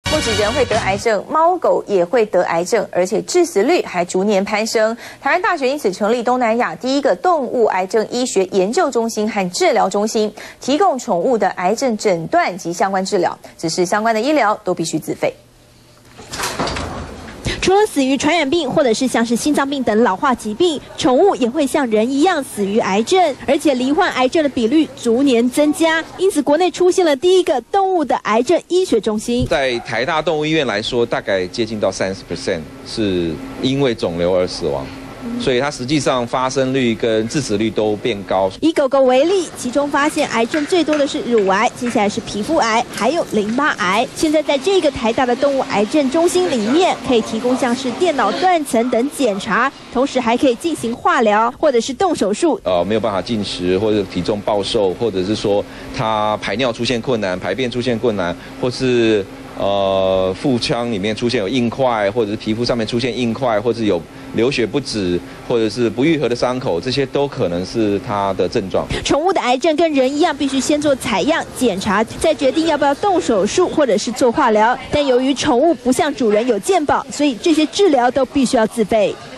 不止人会得癌症，猫狗也会得癌症，而且致死率还逐年攀升。台湾大学因此成立东南亚第一个动物癌症医学研究中心和治疗中心，提供宠物的癌症诊断及相关治疗。只是相关的医疗都必须自费。 除了死于传染病，或者是像是心脏病等老化疾病，宠物也会像人一样死于癌症，而且罹患癌症的比率逐年增加。因此，国内出现了第一个动物的癌症医学中心。 在台大动物医院来说，大概接近到30%是因为肿瘤而死亡。 所以它实际上发生率跟致死率都变高。 以狗狗为例，其中发现癌症最多的是乳癌，接下来是皮肤癌，还有淋巴癌。现在在这个台大的动物癌症中心里面，可以提供像是电脑断层等检查，同时还可以进行化疗或者是动手术。 没有办法进食，或者体重暴瘦，或者是说它排尿出现困难、排便出现困难，或是腹腔里面出现有硬块，或者是皮肤上面出现硬块，或者有流血不止，或者是不愈合的伤口，这些都可能是它的症状。 宠物的癌症跟人一样，必须先做采样检查，再决定要不要动手术或者是做化疗。但由于宠物不像主人有健保，所以这些治疗都必须要自费。